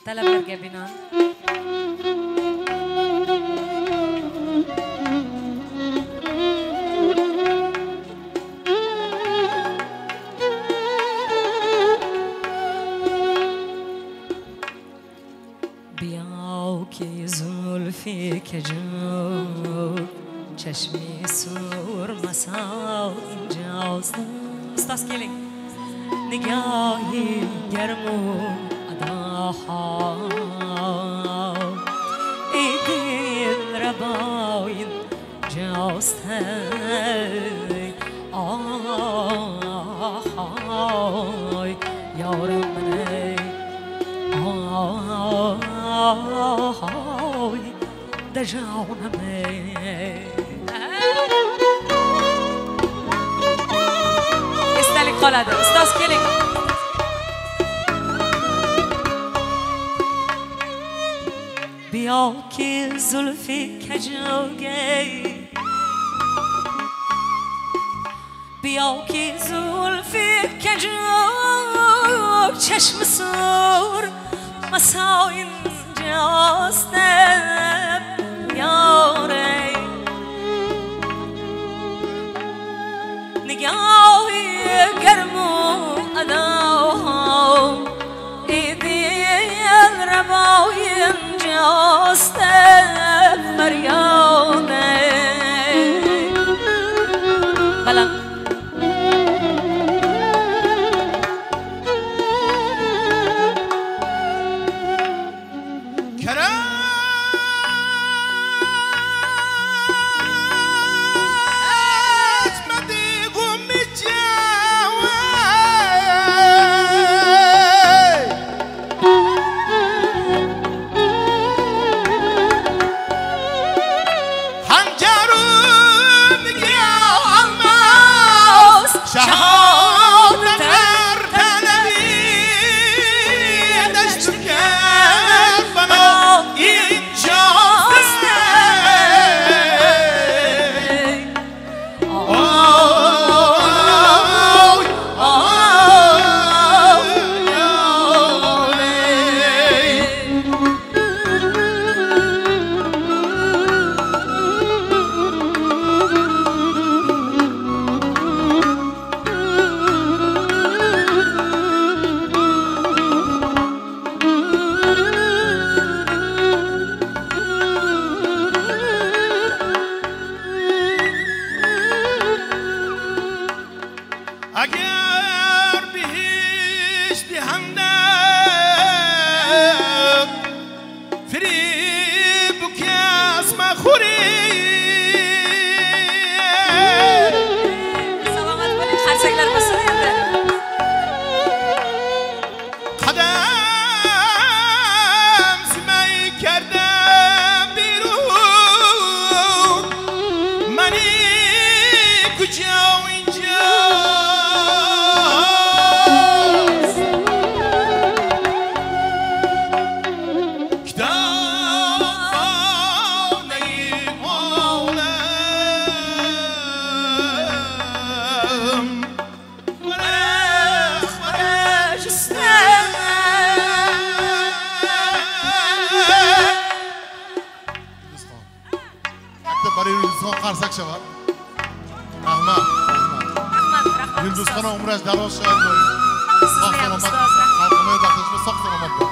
Talablarga binoan بیاو که زلفی کجور چشمی سور مساو اینجاست استاس کلی نگاهی گرمو اداها ایدین رباین جاست آهای یارم منی آهای دجاونمی استالی قلاده استاس کلی بیا که زلفی کجوگی بیا که زلفی کجوگ چشم سور مساین جاست یاره نگاهی گرمو اداها ایدین رباین جاست فریاده بلند اگر بهشت همدم فریب و کس مخوری سلامت کنید خرچکلر بسویده قدم زمی کردم بیرون منی کجا و اینجا برای روزخان قرصک شود رحمت یلدوزخان عمرش دراز شد ساخت سلامت خلقمه دختش به ساخت سلامت بده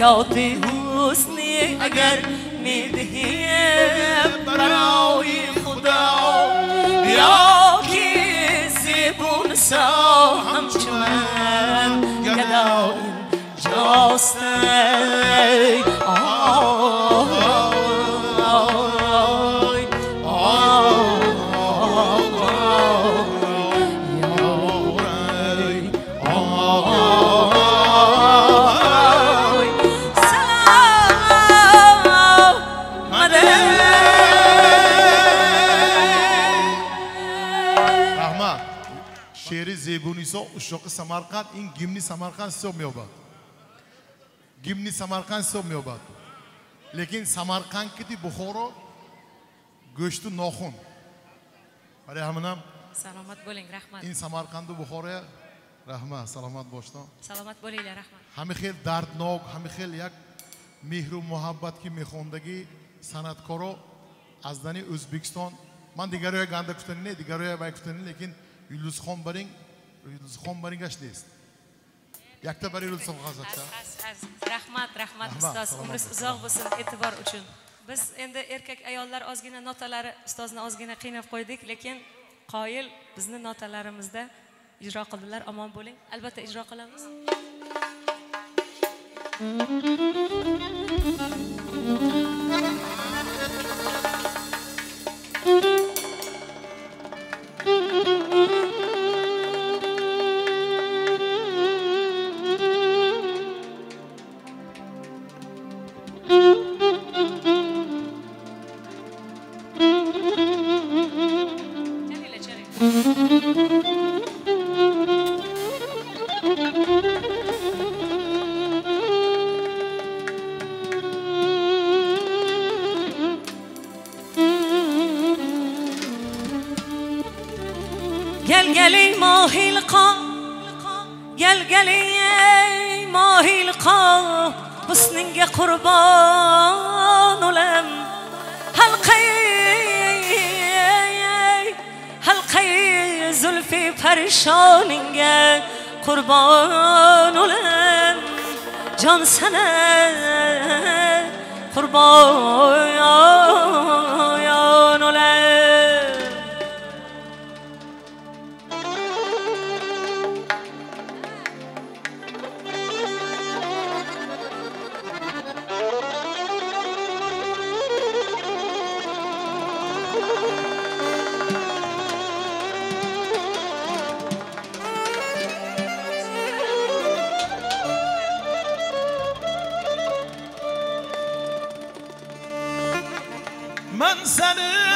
زکاتی حسنی اگر میدهی برای خدا یا که زیبون سا همچون گدا اینجاست زیبونیسا اشاق سمرقند این گیمنی سمرقند صبح میابد گیمنی سمرقند صبح میابد لیکن سمرقند کتی بخورو گوشت ناخون برای همونم سلامت بولین رحمت این سمرقند بخوره رحمت سلامت باشتم سلامت بولین رحمت همه خیلی دردناک همه خیلی یک مهر و محبت که میخوندگی صنعتکارا از دنی ازبکستان من دیگرای گنده کفتنی نه دیگرای بای کفتنی لیکن یلوز خان برینگش نیست یک تا برای یلوز خان خواهد رحمت استاز عمرس ازاق بسن اعتبار اچون biz endi erkak ayollar ozgina notalari ustozni ozgina qiynab qo'ydik lekin qoyil bizni notalarimizda ijro qildilar omon bo'ling albatta ijro qilamiz گل ای ماهی لقا گل ای ماهی لقا حسنینگ قربان اولم حلقه زلفی پریشانینگ قربان اولم جان سنه قربان اولم من سر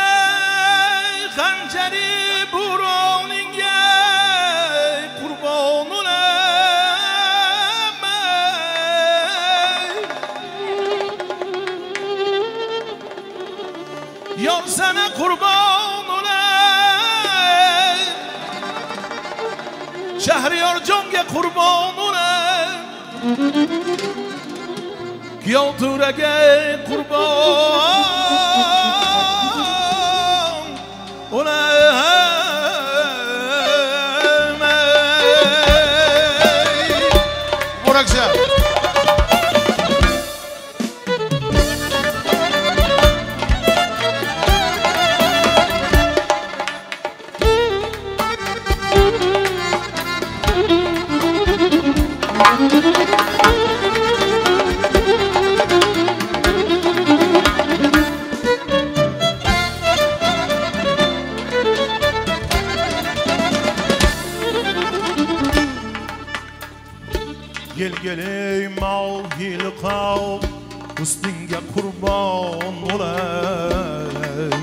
خنجری برونینگه قربانونم یار سنه قربانونم شهریار جنگ قربانونم یا دورگه قربان gel ey mahi lqa husninga qurban olam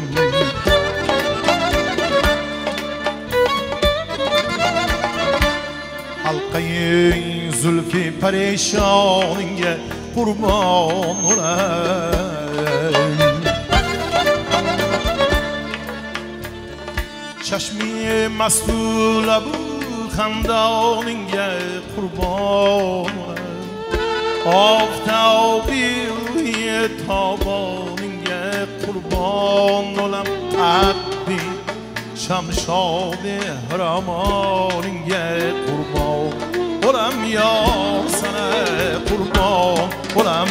halqai zulfi parishoningga qurban olam chashmi mas'ula bu خندانینگه قربان آفتابی روی تابانینگه قربان اولم عقدی شمشاد هرمانینگه قربان اولم olem yar sana kurban olem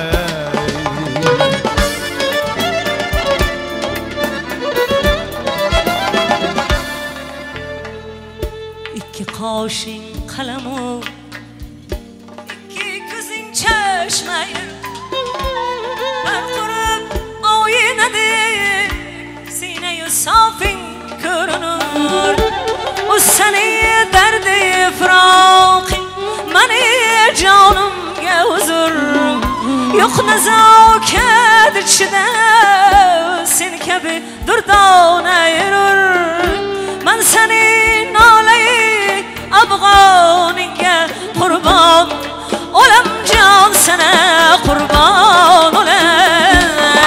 İki kaşın kalemu, iki gözün çeşmeyi, ben kurup aynadı, sine-i safin görünür. O seni derdi fıraki, meni canım huzur. Yok nezaket içinde, sen gibi durdan yürür. Ben seni naleyi Afganiye kurban olem can sana kurban olem.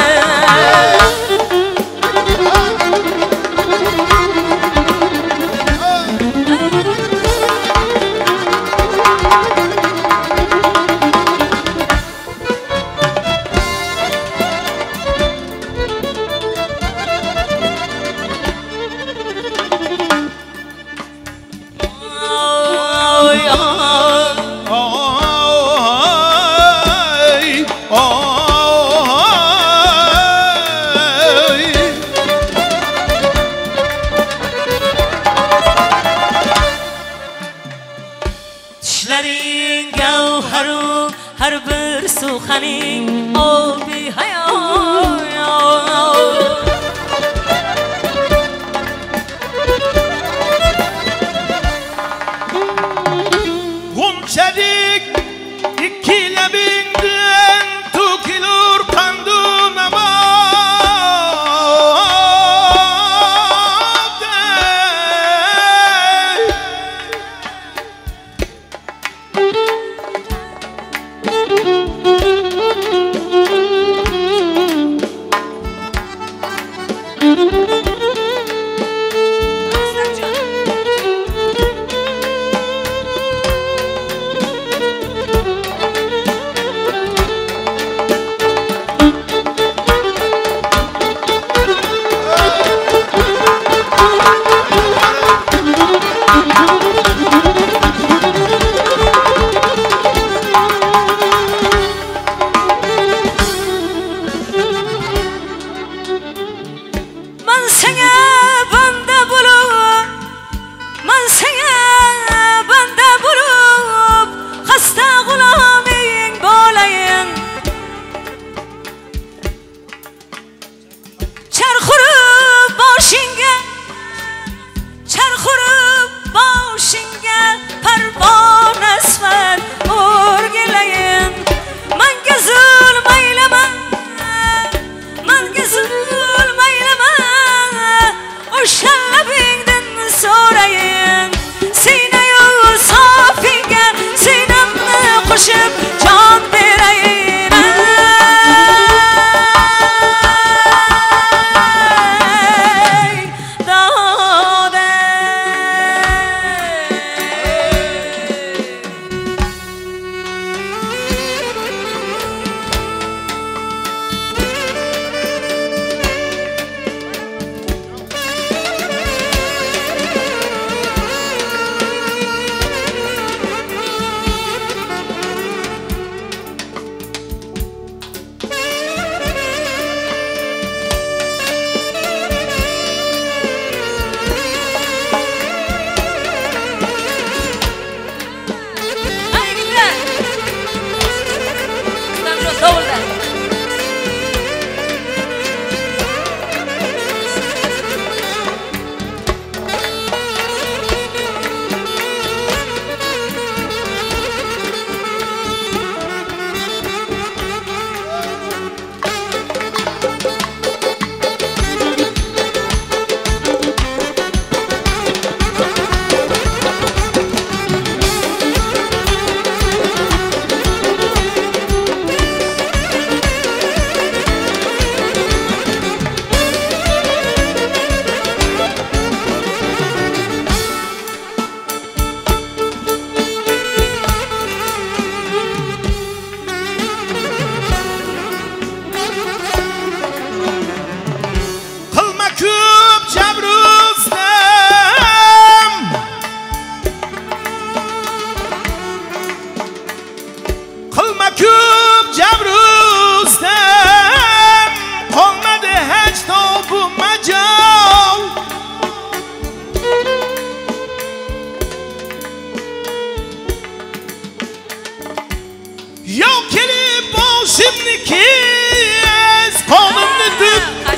Dişlerin gevheru her bir suhanin abi hayal. Gunçedik iki lebinden tükülür kandım ama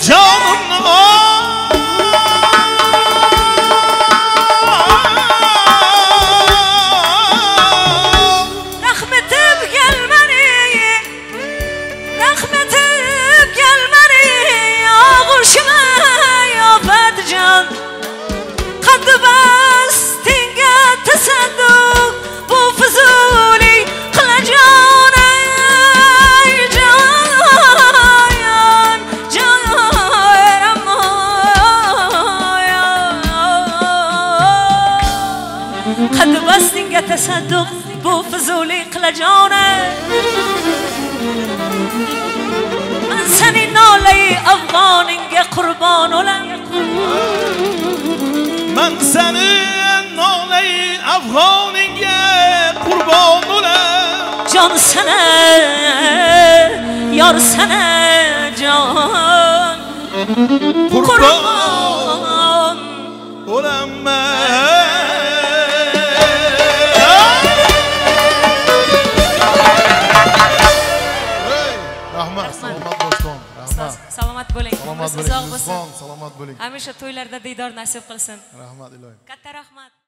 قد بستنگ تصدق بو فضولی قلجانه من سنی نالی افغانینگ قربان اولم من سنی نالی افغانینگ قربان اولم جان سنه یار سنه جان قربان اولم salomat bo'ling. Salomat bo'ling. Salomat bo'ling. Hamisha to'ylarda diydor nasib qilsin. Rahmat iloyim. Katta rahmat.